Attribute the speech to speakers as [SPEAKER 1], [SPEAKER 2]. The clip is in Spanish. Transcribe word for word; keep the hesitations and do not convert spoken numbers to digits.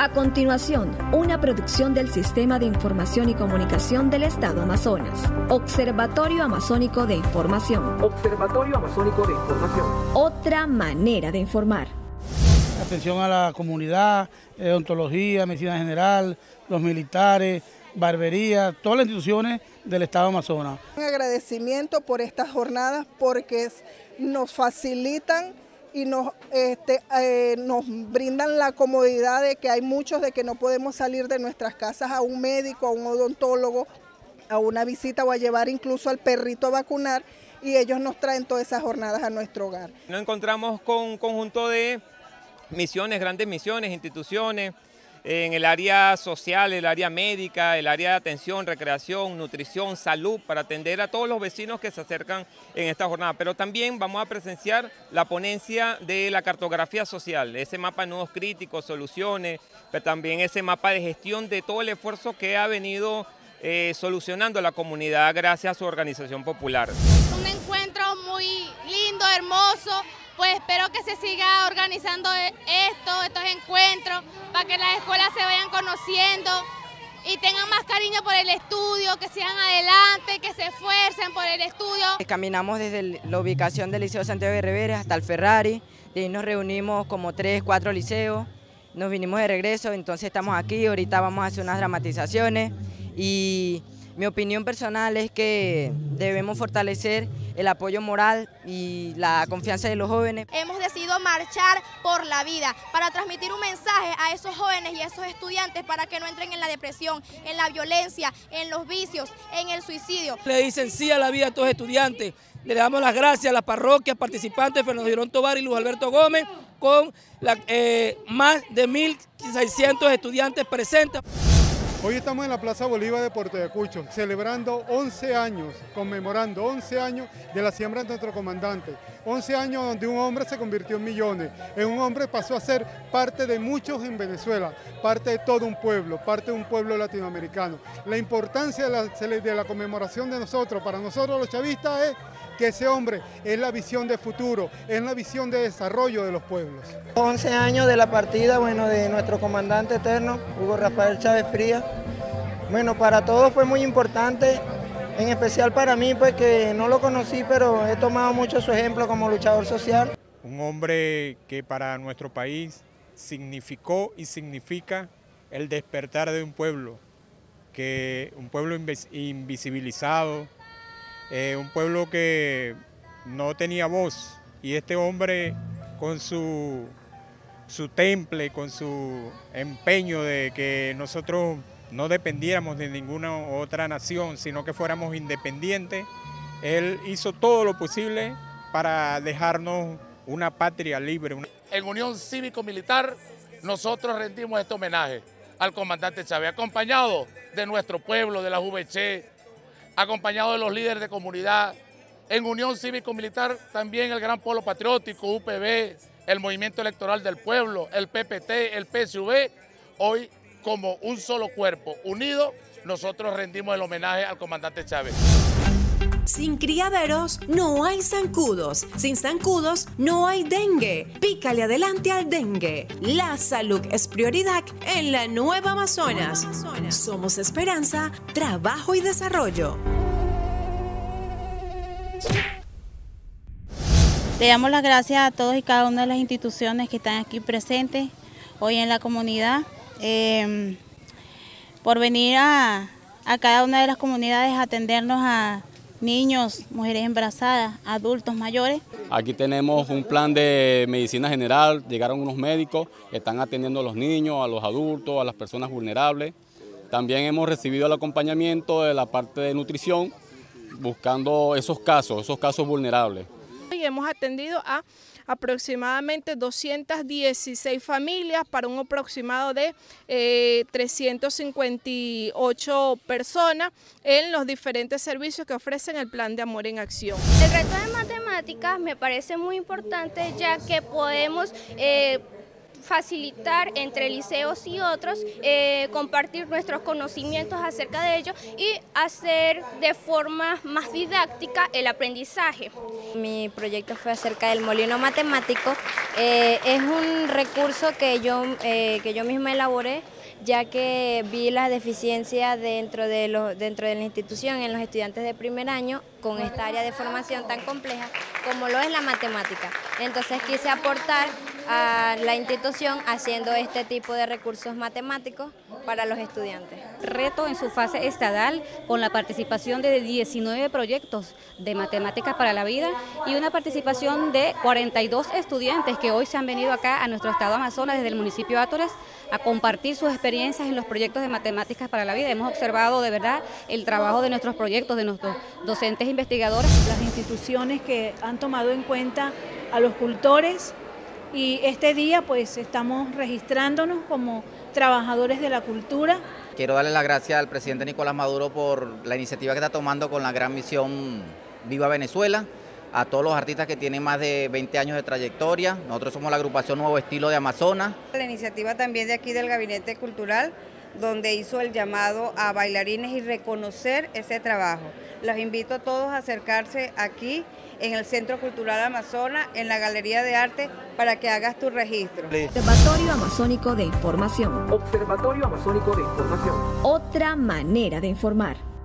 [SPEAKER 1] A continuación, una producción del Sistema de Información y Comunicación del Estado Amazonas. Observatorio Amazónico de Información. Observatorio Amazónico de Información. Otra manera de informar.
[SPEAKER 2] Atención a la comunidad, odontología, medicina general, los militares, barbería, todas las instituciones del Estado Amazonas.
[SPEAKER 3] Un agradecimiento por estas jornadas porque nos facilitan y nos, este, eh, nos brindan la comodidad de que hay muchos de que no podemos salir de nuestras casas a un médico, a un odontólogo, a una visita o a llevar incluso al perrito a vacunar, y ellos nos traen todas esas jornadas a nuestro hogar.
[SPEAKER 4] Nos encontramos con un conjunto de misiones, grandes misiones, instituciones, en el área social, el área médica, el área de atención, recreación, nutrición, salud, para atender a todos los vecinos que se acercan en esta jornada. Pero también vamos a presenciar la ponencia de la cartografía social, ese mapa de nudos críticos, soluciones, pero también ese mapa de gestión de todo el esfuerzo que ha venido eh, solucionando la comunidad gracias a su organización popular.
[SPEAKER 5] Un encuentro muy lindo, hermoso. Pues espero que se siga organizando esto, estos encuentros, para que las escuelas se vayan conociendo y tengan más cariño por el estudio, que sigan adelante, que se esfuercen por el estudio.
[SPEAKER 6] Caminamos desde la ubicación del Liceo Santiago de Reveres hasta el Ferrari, de ahí nos reunimos como tres, cuatro liceos, nos vinimos de regreso, entonces estamos aquí, ahorita vamos a hacer unas dramatizaciones y mi opinión personal es que debemos fortalecer el apoyo moral y la confianza de los jóvenes.
[SPEAKER 7] Hemos decidido marchar por la vida para transmitir un mensaje a esos jóvenes y a esos estudiantes para que no entren en la depresión, en la violencia, en los vicios, en el suicidio.
[SPEAKER 8] Le dicen sí a la vida a estos estudiantes. Le damos las gracias a las parroquias participantes, Fernando Girón Tovar y Luis Alberto Gómez, con la, eh, más de mil seiscientos estudiantes presentes.
[SPEAKER 9] Hoy estamos en la Plaza Bolívar de Puerto Ayacucho, celebrando once años, conmemorando once años de la siembra de nuestro comandante. once años donde un hombre se convirtió en millones, en un hombre pasó a ser parte de muchos en Venezuela, parte de todo un pueblo, parte de un pueblo latinoamericano. La importancia de la, de la conmemoración de nosotros, para nosotros los chavistas, es que ese hombre es la visión de futuro, es la visión de desarrollo de los pueblos.
[SPEAKER 10] once años de la partida, bueno, de nuestro comandante eterno, Hugo Rafael Chávez Frías. Bueno, para todos fue muy importante, en especial para mí, pues que no lo conocí, pero he tomado mucho su ejemplo como luchador social.
[SPEAKER 11] Un hombre que para nuestro país significó y significa el despertar de un pueblo, que un pueblo invisibilizado, eh, un pueblo que no tenía voz, y este hombre con su, su temple, con su empeño de que nosotros no dependiéramos de ninguna otra nación, sino que fuéramos independientes, él hizo todo lo posible para dejarnos una patria libre.
[SPEAKER 12] En Unión Cívico-Militar nosotros rendimos este homenaje al comandante Chávez, acompañado de nuestro pueblo, de la U V C, acompañado de los líderes de comunidad. En Unión Cívico-Militar también el Gran Polo Patriótico, U P B, el Movimiento Electoral del Pueblo, el P P T, el P S U V. Hoy, como un solo cuerpo unido, nosotros rendimos el homenaje al comandante Chávez.
[SPEAKER 13] Sin criaderos no hay zancudos, sin zancudos no hay dengue. Pícale adelante al dengue. La salud es prioridad en la Nueva Amazonas. Somos esperanza, trabajo y desarrollo.
[SPEAKER 14] Le damos las gracias a todos y cada una de las instituciones que están aquí presentes hoy en la comunidad, eh, por venir a, a cada una de las comunidades a atendernos a niños, mujeres embarazadas, adultos mayores.
[SPEAKER 15] Aquí tenemos un plan de medicina general, llegaron unos médicos que están atendiendo a los niños, a los adultos, a las personas vulnerables. También hemos recibido el acompañamiento de la parte de nutrición, buscando esos casos, esos casos vulnerables.
[SPEAKER 16] Y hemos atendido a aproximadamente doscientas dieciséis familias para un aproximado de eh, trescientas cincuenta y ocho personas en los diferentes servicios que ofrecen el Plan de Amor en Acción.
[SPEAKER 7] El reto de matemáticas me parece muy importante, ya que podemos eh,
[SPEAKER 17] facilitar entre liceos y otros, eh, compartir nuestros conocimientos acerca de ello y hacer de forma más didáctica el aprendizaje.
[SPEAKER 18] Mi proyecto fue acerca del molino matemático. Eh, es un recurso que yo, eh, que yo misma elaboré, ya que vi la deficiencia dentro de, los, dentro de la institución en los estudiantes de primer año con esta área de formación tan compleja como lo es la matemática. Entonces quise aportar a la institución haciendo este tipo de recursos matemáticos para los estudiantes.
[SPEAKER 19] Reto en su fase estadal con la participación de diecinueve proyectos de matemáticas para la vida y una participación de cuarenta y dos estudiantes que hoy se han venido acá a nuestro estado Amazonas desde el municipio de Átores a compartir sus experiencias en los proyectos de matemáticas para la vida. Hemos observado de verdad el trabajo de nuestros proyectos, de nuestros docentes investigadores.
[SPEAKER 20] Las instituciones que han tomado en cuenta a los cultores y este día pues estamos registrándonos como trabajadores de la cultura.
[SPEAKER 21] Quiero darle las gracias al presidente Nicolás Maduro por la iniciativa que está tomando con la gran misión Viva Venezuela, a todos los artistas que tienen más de veinte años de trayectoria. Nosotros somos la agrupación Nuevo Estilo de Amazonas.
[SPEAKER 22] La iniciativa también de aquí del Gabinete Cultural, donde hizo el llamado a bailarines y reconocer ese trabajo. Los invito a todos a acercarse aquí en el Centro Cultural Amazonas, en la Galería de Arte, para que hagas tu registro.
[SPEAKER 1] Observatorio Amazónico de Información.
[SPEAKER 23] Observatorio Amazónico de Información.
[SPEAKER 1] Otra manera de informar.